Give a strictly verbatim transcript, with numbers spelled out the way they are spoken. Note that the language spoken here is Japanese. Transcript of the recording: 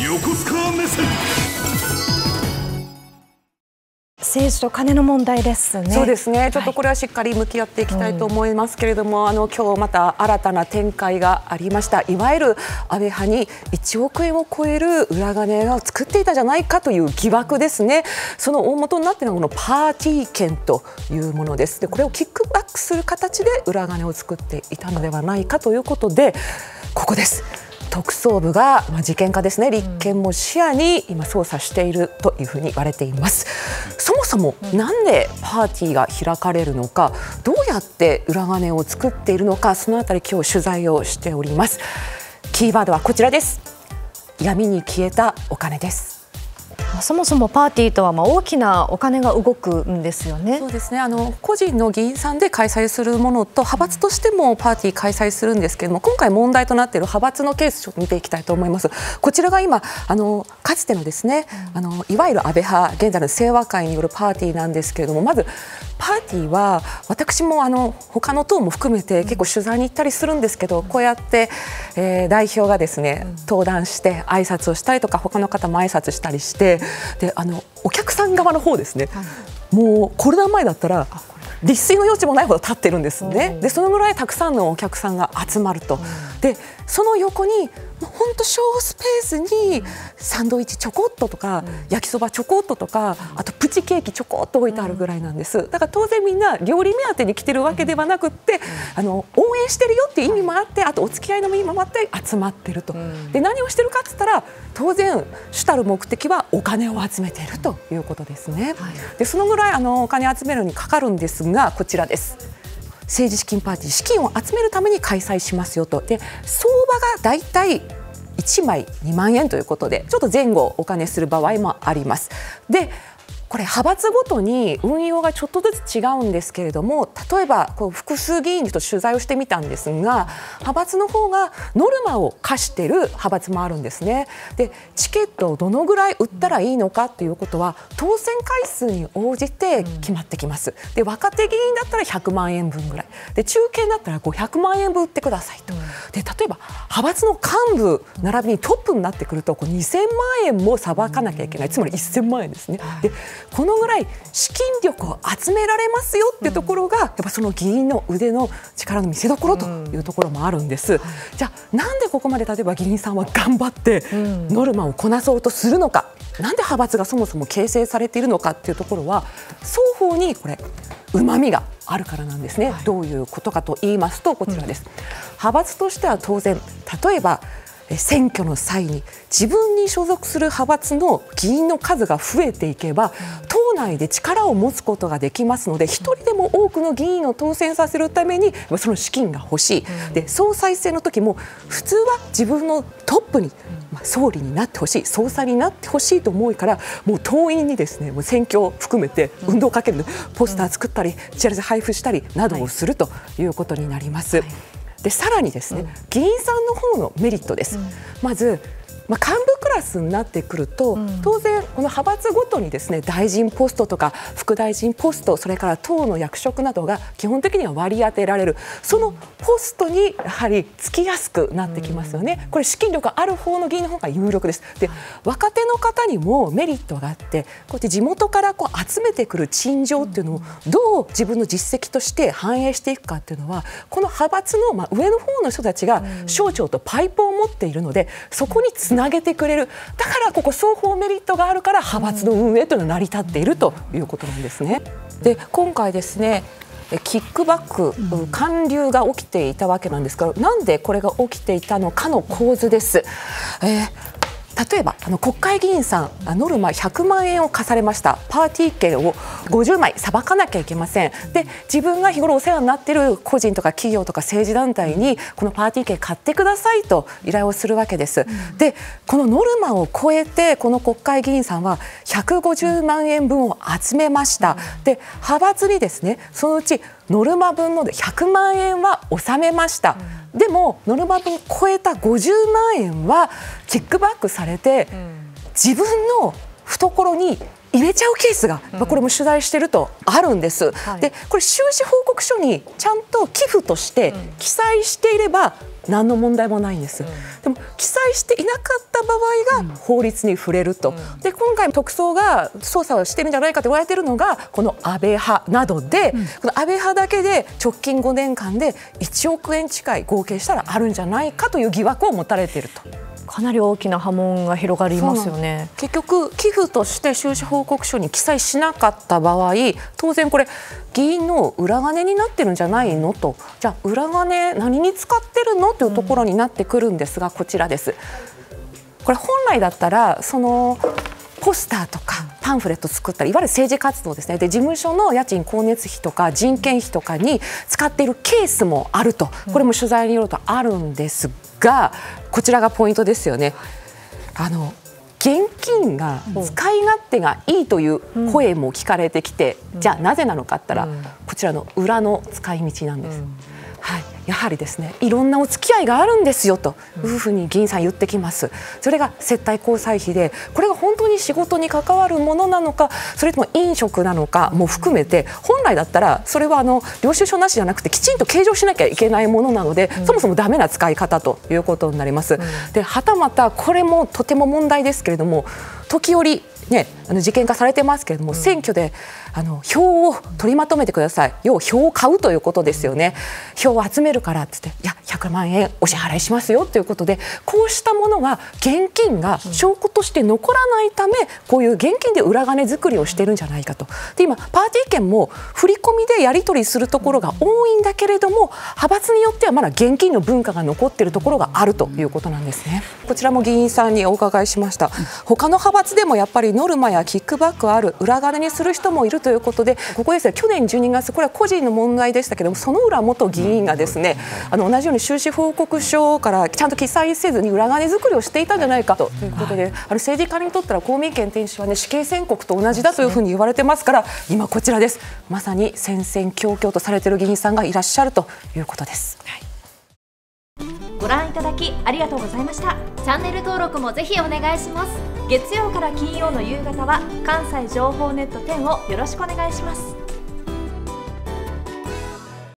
横須賀目線。 政治と金の問題ですね。 そうですね。ちょっとこれはしっかり向き合っていきたいと思いますけれども、はい、うん、あの今日また新たな展開がありました。いわゆる安倍派にいちおくえんを超える裏金を作っていたじゃないかという疑惑ですね。その大元になっているのはこのパーティー券というものです。で、これをキックバックする形で裏金を作っていたのではないかということで、ここです。特捜部が、まあ、事件化ですね、立件も視野に今捜査しているというふうに言われています。そもそもなんでパーティーが開かれるのか、どうやって裏金を作っているのか、そのあたり今日取材をしております。キーワードはこちらです。闇に消えたお金です。 そもそもパーティーとはまあ大きなお金が動くんですよね。 そうですね。あの個人の議員さんで開催するものと派閥としてもパーティー開催するんですけれども、今回問題となっている派閥のケースちょっと見ていきたいと思います。こちらが今あのかつてのですね、あのいわゆる安倍派、現在の清和会によるパーティーなんですけれども、まずパーティーは私もあの他の党も含めて結構取材に行ったりするんですけど、こうやって、えー、代表がですね登壇して挨拶をしたりとか、他の方も挨拶したりして、であのお客さん側の方ですね、もうコロナ前だったら立水の余地もないほど立ってるんですね。でそのぐらいたくさんのお客さんが集まると。でその横に本当小スペースにサンドイッチちょこっととか、焼きそばちょこっととか、あとプチケーキちょこっと置いてあるぐらいなんです。だから当然みんな料理目当てに来てるわけではなくって、あの応援してるよっていう意味もあって、あとお付き合いの意味もあって集まってると。で何をしてるかって言ったら、当然主たる目的はお金を集めているということですね。でそのぐらいあのお金集めるのにかかるんですが、こちらです。政治資金パーティー、資金を集めるために開催しますよと。で相場がだいたいいちまいにまんえんということで、ちょっと前後お金する場合もあります。でこれ派閥ごとに運用がちょっとずつ違うんですけれども、例えばこう複数議員と取材をしてみたんですが、派閥の方がノルマを課している派閥もあるんですね。でチケットをどのぐらい売ったらいいのかということは当選回数に応じて決まってきます。で若手議員だったらひゃくまんえんぶんぐらいで、中堅だったらごひゃくまんえんぶん売ってくださいと。で例えば派閥の幹部並びにトップになってくるとこうにせんまんえんもさばかなきゃいけない、つまりせんまんえんですね。でこのぐらい資金力を集められますよっていうところが、やっぱその議員の腕の力の見せ所というところもあるんです。じゃあなんでここまで例えば議員さんは頑張ってノルマをこなそうとするのか、なんで派閥がそもそも形成されているのかっていうところは、双方にこれうまみがあるからなんですね。どういうことかと言いますと、こちらです。派閥としては当然、例えば選挙の際に自分に所属する派閥の議員の数が増えていけば、党内で力を持つことができますので、一人でも多くの議員を当選させるためにその資金が欲しい。で総裁選の時も普通は自分のトップに、まあ、総理になってほしい、総裁になってほしいと思うから、もう党員にですね、もう選挙を含めて運動をかける、ポスター作ったりチラシ配布したりなどをするということになります。はい。でさらにですね、うん、議員さんの方のメリットです。うん、まず、まあ、幹部クラスになってくると、うん、当然この派閥ごとにですね、大臣ポストとか副大臣ポスト、それから党の役職などが基本的には割り当てられる、そのポストにやはりつきやすくなってきますよね。うん、これ資金力がある方の議員の方が有力です。で若手の方にもメリットがあって、こうやって地元からこう集めてくる陳情っていうのをどう自分の実績として反映していくかっていうのは、この派閥のまあ上の方の人たちが省庁とパイプを持っているので、そこにつなげてくれる。だからここ双方メリットがあるから派閥の運営というのは成り立っているということなんですね。で今回ですね、キックバック、還流が起きていたわけなんですが、なんでこれが起きていたのかの構図です。えー例えばあの国会議員さん、ノルマひゃくまんえんを課されました。パーティー券をごじゅうまいさばかなきゃいけません。で自分が日頃お世話になっている個人とか企業とか政治団体にこのパーティー券買ってくださいと依頼をするわけです。でこのノルマを超えてこの国会議員さんはひゃくごじゅうまんえんぶんを集めました。で派閥にですね、そのうちノルマ分のでひゃくまんえんは納めました。でもノルマ分超えたごじゅうまんえんはキックバックされて、自分の懐に入れちゃうケースが、うん、これも取材してるとあるんです、はい、でこれ収支報告書にちゃんと寄付として記載していれば何の問題もないんです、うん、でも記載していなかった場合が法律に触れると、うん、で今回特捜が捜査をしてるんじゃないかと言われているのがこの安倍派などで、うん、この安倍派だけで直近ごねんかんでいちおくえん近い合計したらあるんじゃないかという疑惑を持たれていると。 かなり大きな波紋が広がりますよね。 結局寄付として収支報告書に記載しなかった場合、当然これ議員の裏金になってるんじゃないのと、じゃあ裏金何に使ってるのというところになってくるんですが、こちらです。これ本来だったらそのポスターとかパンフレット作ったり、いわゆる政治活動ですね。で事務所の家賃光熱費とか人件費とかに使っているケースもあると、これも取材によるとあるんですが、こちらがポイントですよね。あの現金が使い勝手がいいという声も聞かれてきて、じゃあなぜなのかって言ったら、こちらの裏の使い道なんです。はい、やはりですね、いろんなお付き合いがあるんですよというふうに議員さん言ってきます。それが接待交際費で、これが本当に仕事に関わるものなのか、それとも飲食なのかも含めて、本来だったらそれはあの領収書なしじゃなくてきちんと計上しなきゃいけないものなので、うん、そもそもダメな使い方ということになります。うん、ではたまたこれもとても問題ですけれども、時折ね、あの事件化されてますけれども、うん、選挙であの票を取りまとめてください、要は票を買うということですよね。票を集めるからって言って、いやひゃくまんえんお支払いしますよということで、こうしたものは現金が証拠として残らないため、こういう現金で裏金作りをしてるんじゃないかと。で今パーティー券も振り込みでやり取りするところが多いんだけれども、派閥によってはまだ現金の文化が残っているところがあるということなんですね。こちらも議員さんにお伺いしました。他の派閥でもやっぱりノルマやキックバックある、裏金にする人もいるということで、ここですね、去年じゅうにがつ、これは個人の問題でしたけども、薗浦元議員がですね、あの同じように収支報告書からちゃんと記載せずに裏金作りをしていたんじゃないかということで、あの政治家にとったら公民権停止はね、死刑宣告と同じだというふうに言われてますから、今こちらです。まさに戦々恐々とされている議員さんがいらっしゃるということです。はい、 ご覧いただきありがとうございました。チャンネル登録もぜひお願いします。月曜から金曜の夕方は関西情報ネットじゅうをよろしくお願いします。